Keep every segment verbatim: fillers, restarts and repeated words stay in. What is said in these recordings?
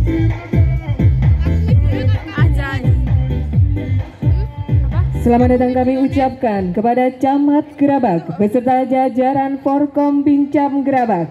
Selamat datang kami ucapkan kepada Camat Gerabak beserta jajaran Forkom Pincam Gerabak.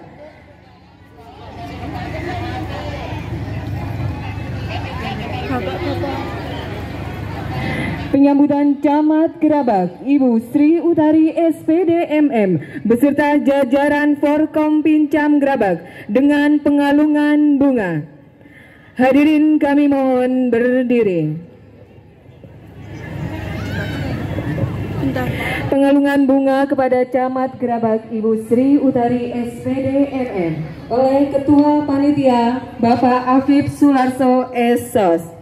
Penyambutan Camat Gerabak Ibu Sri Utari S P D M M beserta jajaran Forkom Pincam Gerabak dengan pengalungan bunga. Hadirin kami mohon berdiri. Pengalungan bunga kepada Camat Gerabak Ibu Sri Utari S P D M M oleh Ketua Panitia Bapak Afif Sularso S O S.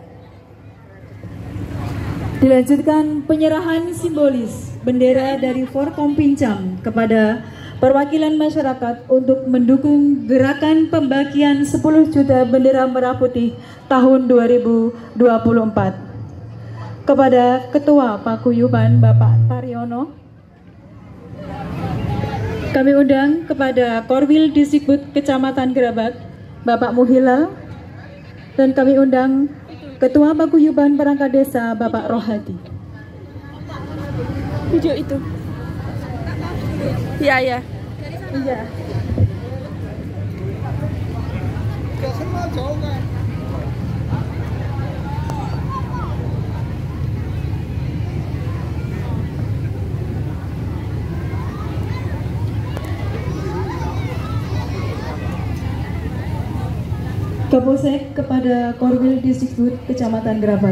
Dilanjutkan penyerahan simbolis bendera dari Forkom Pincam kepada perwakilan masyarakat untuk mendukung gerakan pembagian sepuluh juta bendera merah putih tahun dua ribu dua puluh empat. Kepada Ketua Paguyuban Bapak Taryono, kami undang kepada Korwil Disdikbud Kecamatan Gerabak Bapak Muhilal, dan kami undang Ketua Paguyuban Perangkat Desa Bapak Rohadi. Video itu. Iya, ya. Iya. Kapolsek kepada Korwil Disdikbud Kecamatan Gerabak.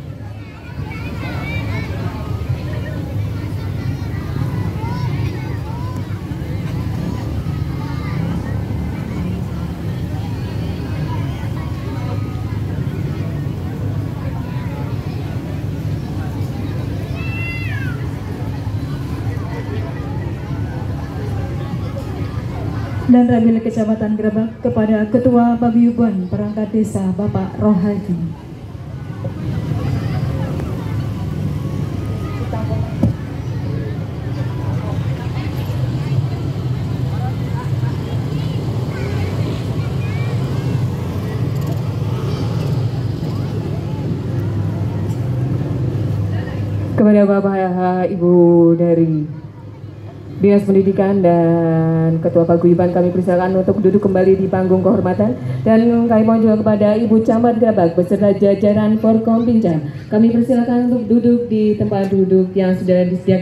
Dan Ramil Kecamatan Gerabak kepada Ketua Paguyuban Perangkat Desa Bapak Rohadi. Kepada Bapak Ibu dari Dinas Pendidikan dan Ketua Paguyuban, kami persilakan untuk duduk kembali di panggung kehormatan, dan kami mohon juga kepada Ibu Camat Gerabak beserta jajaran Forkom Pincam, kami persilakan untuk duduk di tempat duduk yang sudah disediakan.